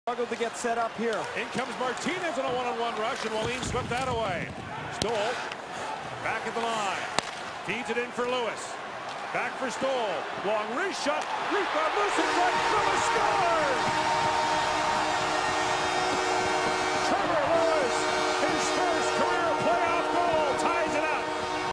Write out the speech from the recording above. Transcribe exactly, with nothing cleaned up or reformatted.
Struggled to get set up here. In comes Martinez on a one-on-one rush, and Wallin swept that away. Stoll back at the line. Feeds it in for Lewis. Back for Stoll. Long wrist shot. Rebound. Lewis in front. Lewis scores!